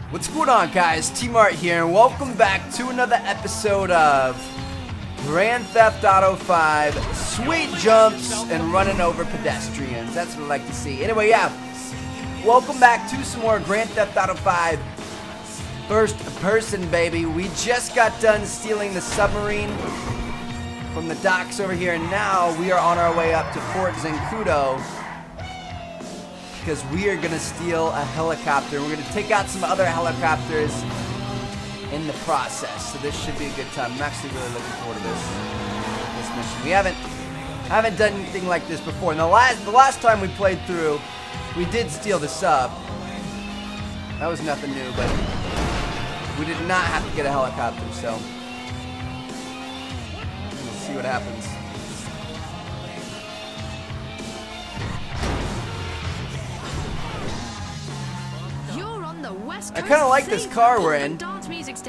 What's going on, guys? T-Mart here, and welcome back to another episode of Grand Theft Auto 5 Sweet Jumps and Running Over Pedestrians. That's what I like to see. Anyway, yeah, welcome back to some more Grand Theft Auto 5 first person, baby. We just got done stealing the submarine from the docks over here, and now we are on our way up to Fort Zancudo, because we are going to steal a helicopter. We're going to take out some other helicopters in the process. So this should be a good time. I'm actually really looking forward to this mission. We haven't done anything like this before. And the last time we played through, we did steal the sub. That was nothing new, but we did not have to get a helicopter, so we'll see what happens. I kind of like this car we're in. It's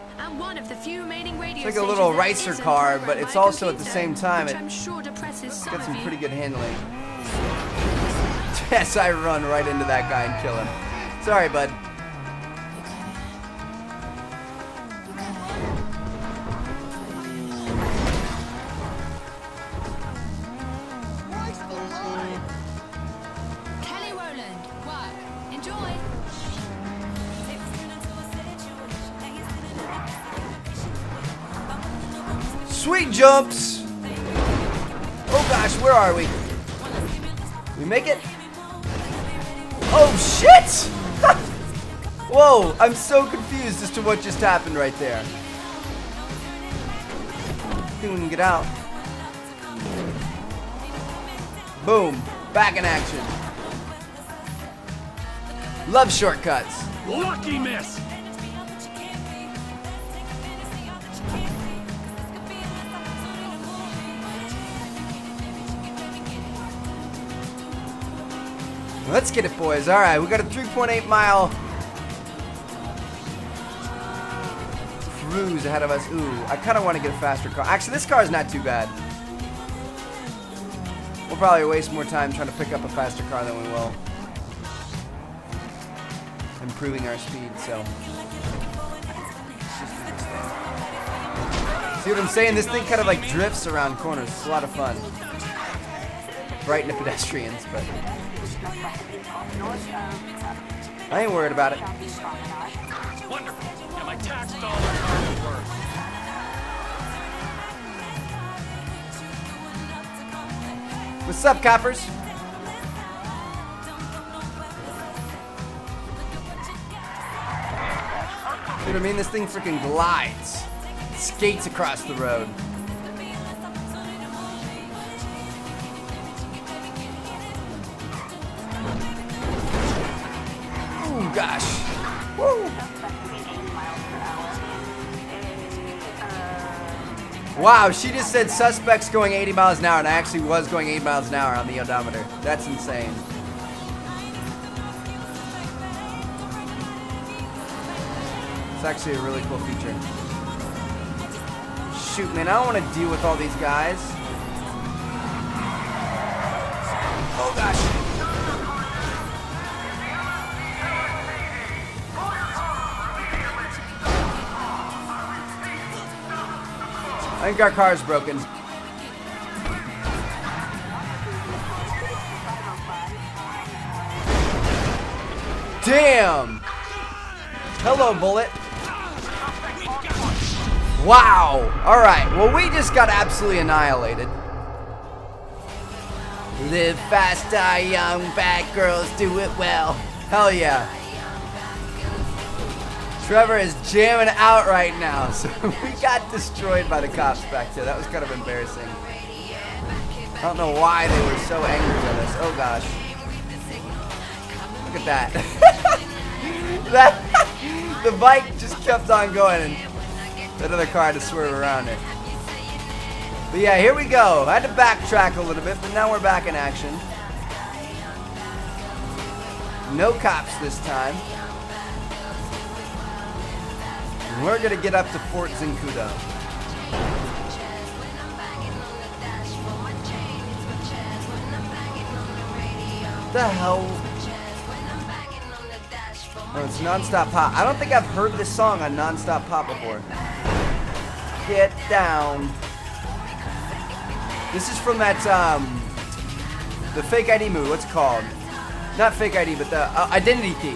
like a little racer car, but it's also at the same time, it's got some pretty good handling. Yes, I run right into that guy and kill him. Sorry, bud. Sweet jumps! Oh gosh, where are we? We make it? Oh shit! Whoa, I'm so confused as to what just happened right there. I think we can get out. Boom, back in action. Love shortcuts. Lucky miss! Let's get it, boys. Alright, we got a 3.8 mile cruise ahead of us. Ooh, I kind of want to get a faster car. Actually, this car is not too bad. We'll probably waste more time trying to pick up a faster car than we will improving our speed, so. See what I'm saying? This thing kind of like drifts around corners. It's a lot of fun. Right into pedestrians, but I ain't worried about it. Wonderful. Yeah, my tax dollars are worth. What's up, coppers? See what I mean? This thing freaking glides. It skates across the road. Oh gosh. Woo. Wow, she just said suspects going 80 miles an hour, and I actually was going 80 miles an hour on the odometer. That's insane. It's actually a really cool feature. Shoot, man, I don't want to deal with all these guys. Oh gosh. I think our car is broken. Damn! Hello, bullet. Wow! Alright, well, we just got absolutely annihilated. Live fast, die young, bad girls do it well. Hell yeah. Trevor is jamming out right now, so we got destroyed by the cops back there. That was kind of embarrassing. I don't know why they were so angry with us. Oh gosh. Look at that. The bike just kept on going, and that other car had to swerve around it. But yeah, here we go. I had to backtrack a little bit, but now we're back in action. No cops this time. We're gonna get up to Fort Zancudo. The hell? Oh, it's Non-Stop Pop. I don't think I've heard this song on Non-Stop Pop before. Get down. This is from that, the Fake ID movie. What's it called? Not Fake ID, but the Identity Thief.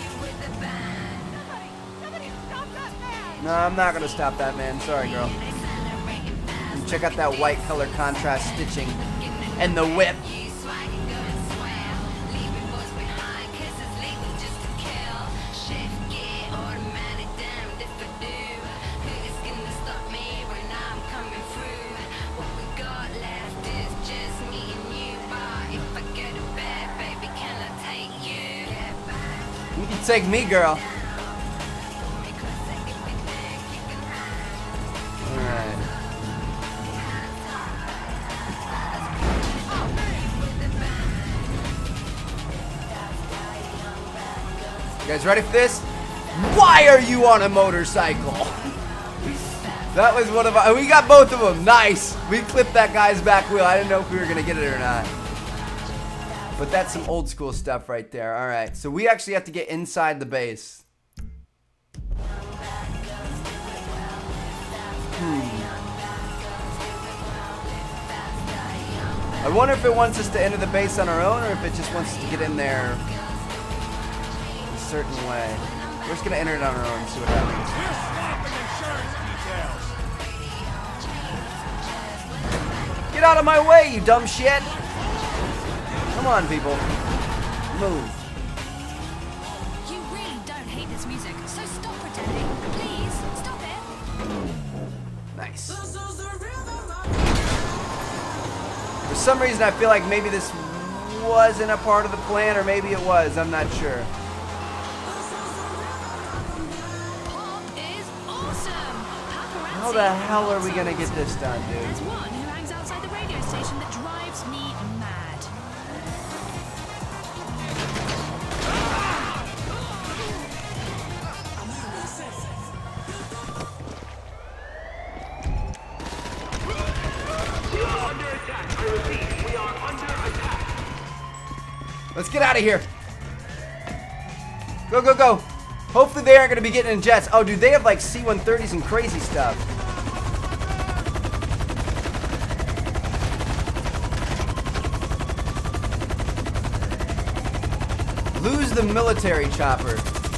No, I'm not gonna stop that man. Sorry, girl. And check out that white color contrast stitching and the whip. You can take me, girl. Alright. You guys ready for this? Why are you on a motorcycle? That was one of our... We got both of them. Nice. We clipped that guy's back wheel. I didn't know if we were going to get it or not. But that's some old school stuff right there. All right, so we actually have to get inside the base. I wonder if it wants us to enter the base on our own or if it just wants us to get in there a certain way. We're just gonna enter it on our own and see what happens. Get out of my way, you dumb shit! Come on, people. Move. You really don't hate this music, so stop pretending. Please, stop it. Nice. For some reason, I feel like maybe this wasn't a part of the plan, or maybe it was. I'm not sure. Pop is awesome. Paparazzi. How the hell are we gonna get this done, There's dude? one who hangs outside the radio station that drives me mad. Let's get out of here. Go, go, go. Hopefully they aren't going to be getting in jets. Oh, dude, they have like C-130s and crazy stuff. Lose the military chopper.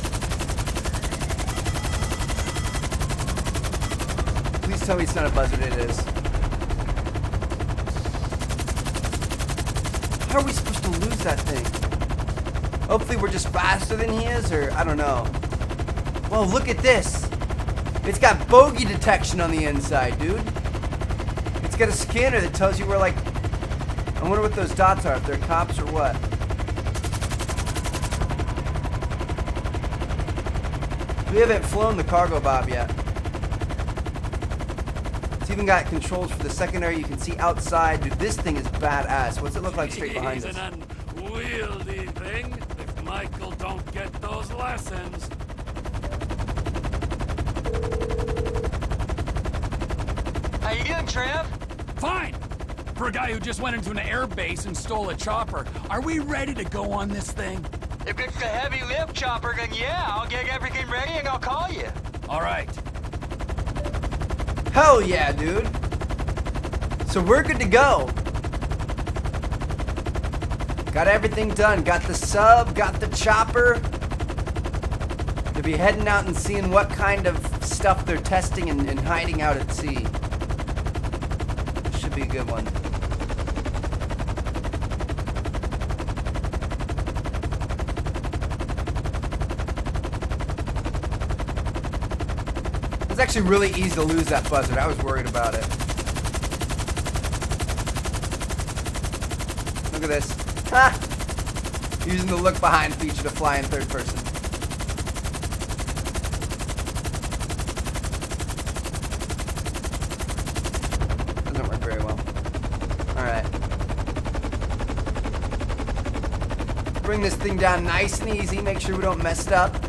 Please tell me it's not a buzzard. It is. How are we supposed to lose that thing? Hopefully we're just faster than he is, or I don't know. Well, look at this. It's got bogey detection on the inside, dude. It's got a scanner that tells you where, like... I wonder what those dots are, if they're cops or what. We haven't flown the cargo bob yet. It's even got controls for the secondary. You can see outside. Dude, this thing is badass. What's it look like straight behind us? He's an unwieldy thing if Michael don't get those lessons. How you doing, Trev? Fine. For a guy who just went into an air base and stole a chopper, are we ready to go on this thing? If it's a heavy lift chopper, then yeah, I'll get everything ready and I'll call you. All right. Hell yeah, dude. So we're good to go. Got everything done. Got the sub, got the chopper. To be heading out and seeing what kind of stuff they're testing and hiding out at sea. This should be a good one. It's actually really easy to lose that buzzard. I was worried about it. Look at this. Ha! Using the look behind feature to fly in third person. Doesn't work very well. Alright. Bring this thing down nice and easy. Make sure we don't mess it up.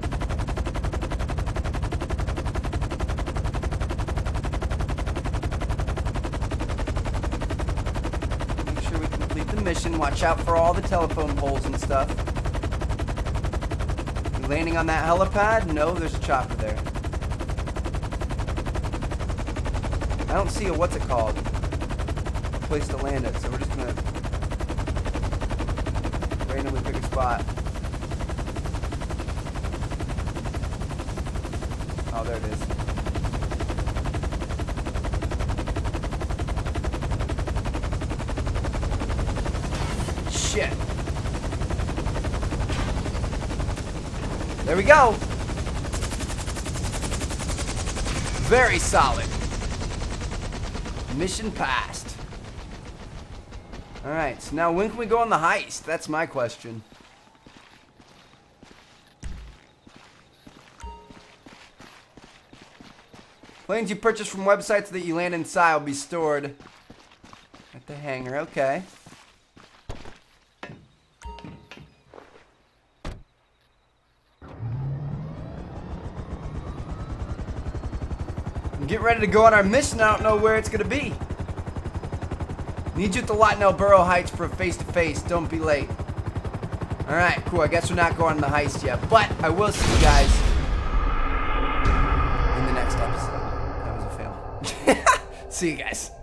Mission. Watch out for all the telephone poles and stuff. We Landing on that helipad? No, there's a chopper there. I don't see a, what's it called? Place to land it, so we're just gonna randomly pick a spot. Oh, there it is. Shit. There we go. Very solid. Mission passed. Alright, so now when can we go on the heist? That's my question. Planes you purchase from websites that you land inside will be stored at the hangar. Okay. Get ready to go on our mission. I don't know where it's gonna be. Need you at the lot in El Burro Heights for a face-to-face. Don't be late. Alright, cool. I guess we're not going on the heist yet. But I will see you guys in the next episode. That was a fail. See you guys.